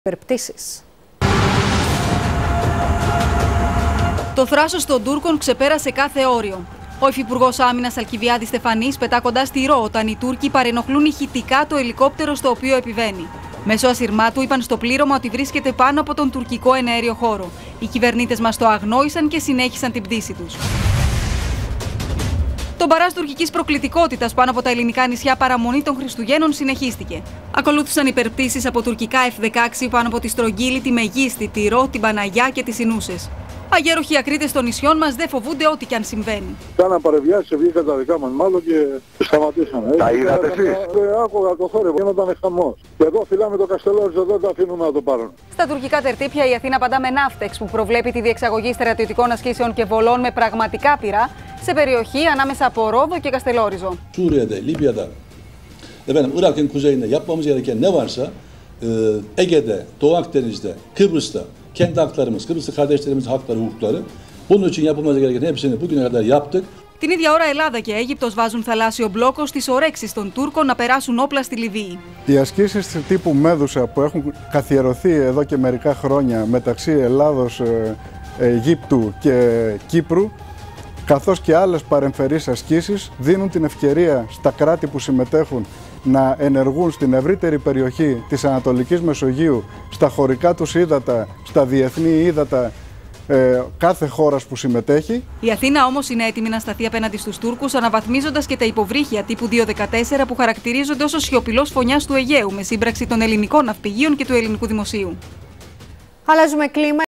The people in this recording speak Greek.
Υπερπτήσεις. Το θράσος των Τούρκων ξεπέρασε κάθε όριο. Ο Υφυπουργός Άμυνας Αλκιβιάδης Στεφανής πετά κοντά στη ρο όταν οι Τούρκοι παρενοχλούν ηχητικά το ελικόπτερο στο οποίο επιβαίνει. Μέσω ασυρμάτου είπαν στο πλήρωμα ότι βρίσκεται πάνω από τον τουρκικό εναέριο χώρο. Οι κυβερνήτες μας το αγνόησαν και συνέχισαν την πτήση τους. Το μπαράζ τουρκικής προκλητικότητας πάνω από τα ελληνικά νησιά παραμονή των Χριστουγέννων συνεχίστηκε. Ακολούθησαν υπερπτήσεις από τουρκικά F-16 πάνω από τη Στρογγύλη, τη Μεγίστη, τη Ρο, την Παναγιά και τις Ινούσες. Αγέροχοι ακρίτες των νησιών μας δεν φοβούνται ό,τι και αν συμβαίνει. Κάναν παρεμβιάσεις, βγήκαν τα δικά μας μάλλον και σταματήσαμε. Τα είδατε εσείς? Άκουγα το θόρυβο, γίνονταν χαμός. Και εδώ φυλάμε το Καστελόριζο, δεν το αφήνουμε να το πάρουν. Στα τουρκικά τερτύπια η Αθήνα απαντά με ναύτεξ που προβλέπει τη διεξαγωγή στρατιωτικών ασκήσεων και βολών με πραγματικά πυρά σε περιοχή ανάμεσα από Ρόδο και Καστελόριζο. Suriye'de, Libya'da, Irak'ın kuzeyinde yapmamız gereken ne varsa Ege'de, Doğu Akdeniz'de, Kıbrıs'ta kendi haklarımız, Kıbrıslı kardeşlerimizin hakları, hukukları. Bunun için yapılması gereken hepsini bugüne kadar yaptık. Την ίδια ώρα Ελλάδα και Αίγυπτος βάζουν θαλάσσιο μπλόκο στις ορέξεις των Τούρκων να περάσουν όπλα στη Λιβύη. Οι ασκήσεις τύπου Μέδουσα που έχουν καθιερωθεί εδώ και μερικά χρόνια μεταξύ Ελλάδος, Αιγύπτου και Κύπρου, καθώς και άλλες παρεμφερείς ασκήσεις, δίνουν την ευκαιρία στα κράτη που συμμετέχουν να ενεργούν στην ευρύτερη περιοχή της Ανατολικής Μεσογείου, στα χωρικά τους ύδατα, στα διεθνή ύδατα κάθε χώρας που συμμετέχει. Η Αθήνα όμως είναι έτοιμη να σταθεί απέναντι στους Τούρκους, αναβαθμίζοντας και τα υποβρύχια τύπου 214 που χαρακτηρίζονται ως ο σιωπηλός φωνιάς του Αιγαίου, με σύμπραξη των ελληνικών ναυπηγείων και του ελληνικού δημοσίου. Αλλάζουμε κλίμα.